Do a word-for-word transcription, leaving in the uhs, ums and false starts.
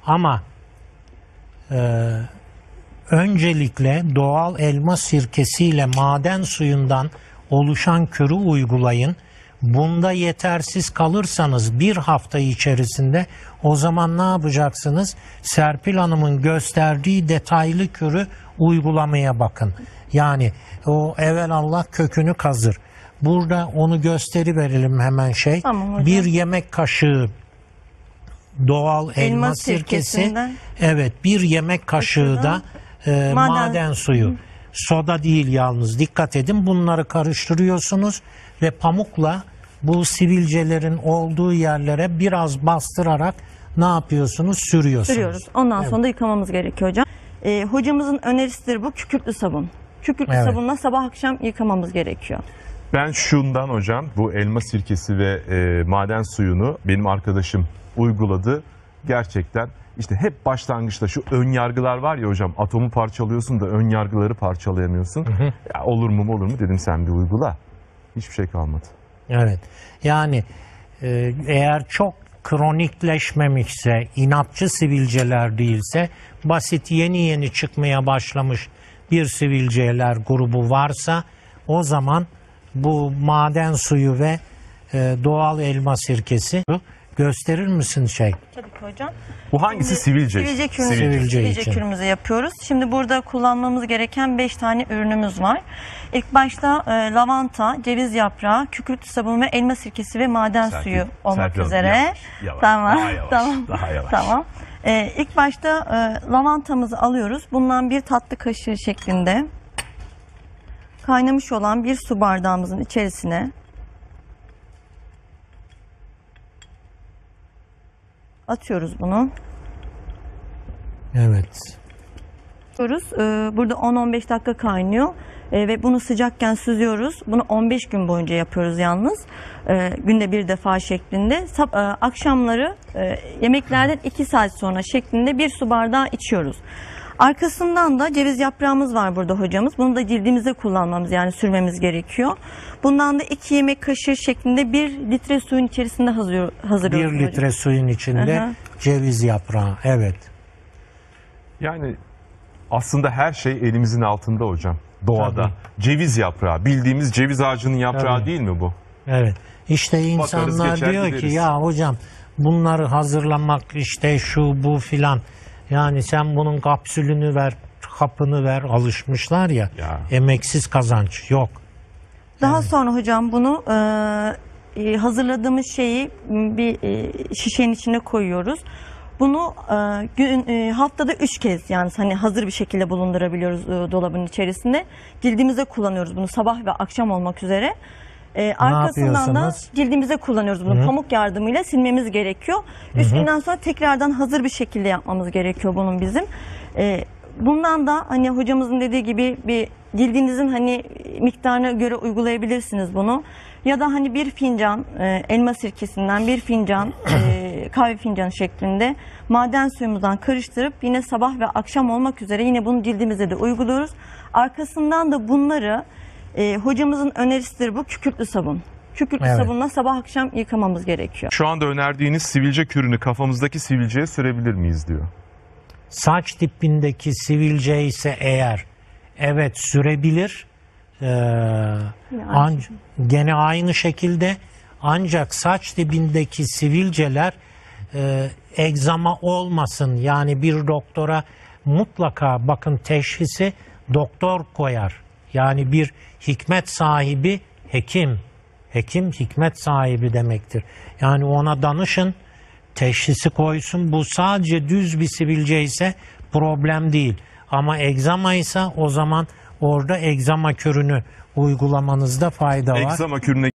Ama e, öncelikle doğal elma sirkesiyle maden suyundan oluşan kürü uygulayın. Bunda yetersiz kalırsanız bir hafta içerisinde o zaman ne yapacaksınız? Serpil Hanım'ın gösterdiği detaylı kürü uygulamaya bakın. Yani o evelallah kökünü kazır. Burada onu gösteriverelim hemen şey. Tamam, bir yemek kaşığı doğal elma, elma sirkesi. Evet, bir yemek kaşığı da e, maden, maden suyu. Hı. Soda değil yalnız. Dikkat edin, bunları karıştırıyorsunuz ve pamukla bu sivilcelerin olduğu yerlere biraz bastırarak ne yapıyorsunuz? Sürüyorsunuz. Sürüyoruz. Ondan evet. sonra da yıkamamız gerekiyor hocam. Ee, hocamızın önerisidir bu, kükürtlü sabun. Kükürtlü evet. sabunla sabah akşam yıkamamız gerekiyor. Ben şundan hocam, bu elma sirkesi ve e, maden suyunu benim arkadaşım uyguladı. Gerçekten işte hep başlangıçta şu ön yargılar var ya hocam, atomu parçalıyorsun da ön yargıları parçalayamıyorsun. Hı hı. Ya olur mu olur mu dedim, sen bir uygula. Hiçbir şey kalmadı. Evet, yani e, eğer çok kronikleşmemişse, inatçı sivilceler değilse, basit yeni yeni çıkmaya başlamış bir sivilceler grubu varsa o zaman bu maden suyu ve e, doğal elma sirkesi gösterir misin şey? Tabii ki hocam. Bu hangisi? Şimdi, sivilce? Sivilce, kürümüzü, sivilce, sivilce için. kürümüzü yapıyoruz. Şimdi burada kullanmamız gereken beş tane ürünümüz var. İlk başta e, lavanta, ceviz yaprağı, kükürtlü sabun ve elma sirkesi ve maden Serpil, suyu olmak Serpil, üzere. Yavaş, yavaş, tamam. Daha yavaş, tamam. Daha yavaş. Tamam. E, ilk başta e, lavantamızı alıyoruz. Bundan bir tatlı kaşığı şeklinde kaynamış olan bir su bardağımızın içerisine atıyoruz bunu. Evet. Burada on on beş dakika kaynıyor ve bunu sıcakken süzüyoruz. Bunu on beş gün boyunca yapıyoruz yalnız. Günde bir defa şeklinde. Akşamları yemeklerden iki saat sonra şeklinde bir su bardağı içiyoruz. Arkasından da ceviz yaprağımız var burada hocamız. Bunu da cildimize kullanmamız, yani sürmemiz gerekiyor. Bundan da iki yemek kaşığı şeklinde bir litre suyun içerisinde hazır, hazırlıyoruz. Bir litre hocam. Suyun içinde Aha. ceviz yaprağı. Evet. Yani aslında her şey elimizin altında hocam. Doğada. Tabii. Ceviz yaprağı. Bildiğimiz ceviz ağacının yaprağı Tabii. değil mi bu? Evet. İşte insanlar Bakarız, diyor gideriz. ki ya hocam bunları hazırlamak işte şu bu filan. Yani sen bunun kapsülünü ver, kapını ver, alışmışlar ya, ya. Emeksiz kazanç yok. Daha yani. Sonra hocam bunu e, hazırladığımız şeyi bir e, şişenin içine koyuyoruz. Bunu e, gün, e, haftada üç kez, yani hani hazır bir şekilde bulundurabiliyoruz e, dolabın içerisinde. Cildimize kullanıyoruz bunu sabah ve akşam olmak üzere. E, arkasından da cildimize kullanıyoruz bunu. Hı-hı. Pamuk yardımıyla silmemiz gerekiyor. Üç günden sonra tekrardan hazır bir şekilde yapmamız gerekiyor bunun bizim. E, bundan da hani hocamızın dediği gibi bir cildinizin hani miktarına göre uygulayabilirsiniz bunu. Ya da hani bir fincan e, elma sirkesinden bir fincan e, kahve fincanı şeklinde maden suyumuzdan karıştırıp yine sabah ve akşam olmak üzere yine bunu cildimize de uyguluyoruz. Arkasından da bunları e, hocamızın önerisidir bu, kükürtlü sabun. Kükürtlü evet. sabunla sabah akşam yıkamamız gerekiyor. Şu anda önerdiğiniz sivilce kürünü kafamızdaki sivilceye sürebilir miyiz diyor. Saç dipindeki sivilce ise eğer evet sürebilir. Ee, an, gene aynı şekilde, ancak saç dibindeki sivilceler e, egzama olmasın, yani bir doktora mutlaka bakın, teşhisi doktor koyar, yani bir hikmet sahibi hekim hekim hikmet sahibi demektir, yani ona danışın, teşhisi koysun. Bu sadece düz bir sivilce ise problem değil, ama egzama ise o zaman orada egzama kürünü uygulamanızda fayda var. Egzama kürüne